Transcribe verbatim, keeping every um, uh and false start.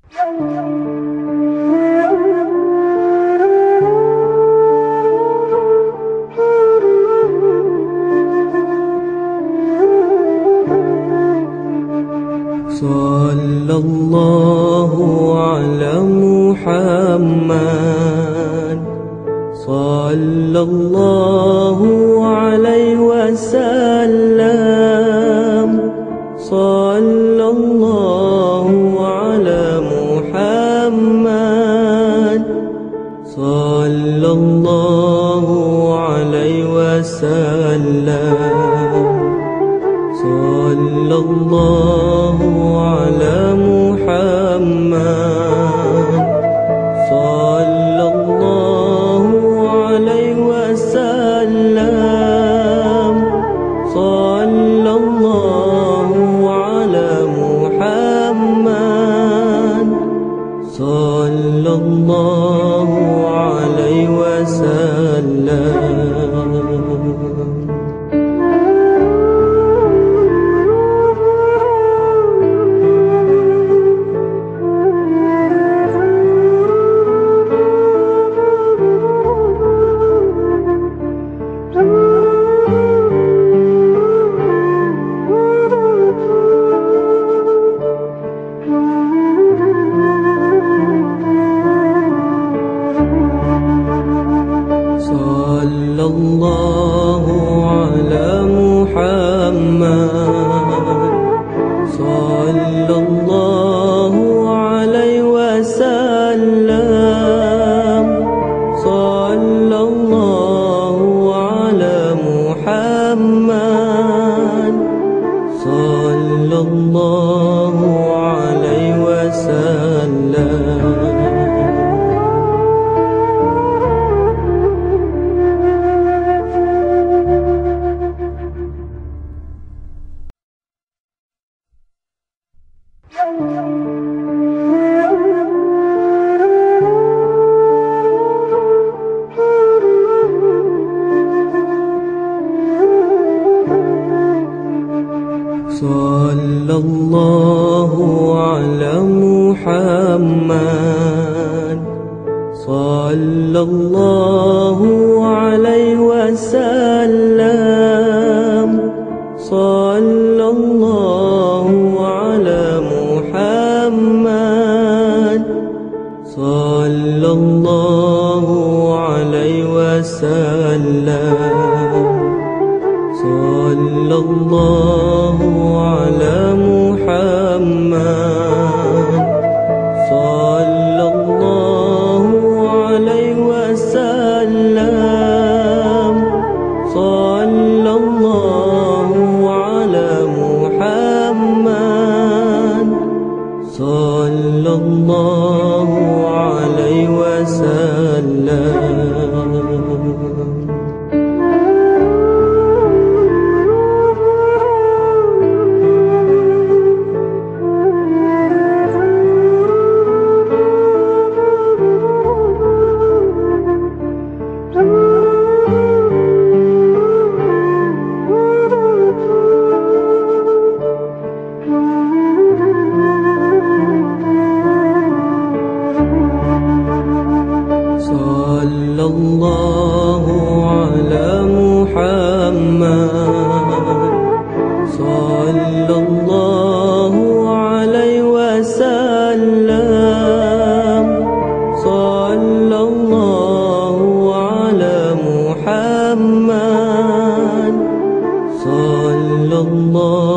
Sallallahu ala Muhammad, sallallahu alaihi wasallam, sallallahu ala Muhammad, sallallahu alaihi wasallam, sallallahu ala Muhammad, sallallahu alaihi wasallam, sallallahu ala Muhammad, sallallahu alaihi wasallam. Sallallahu ala Muhammad, sallallahu alaihi wasallam, sallallahu ala Muhammad, sallallahu alaihi wasallam. Sallallahu ala Muhammad, sallallahu alaihi wasallam, sallallahu ala Muhammad, sallallahu alaihi wasallam, sallallahu ala Muhammad, sallallahu alaihi wasallam, sallallahu ala Muhammad, sallallahu alaihi wasallam. Sallallahu ala Muhammad, sallallahu alaihi wasallam, sallallahu ala Muhammad, sallallahu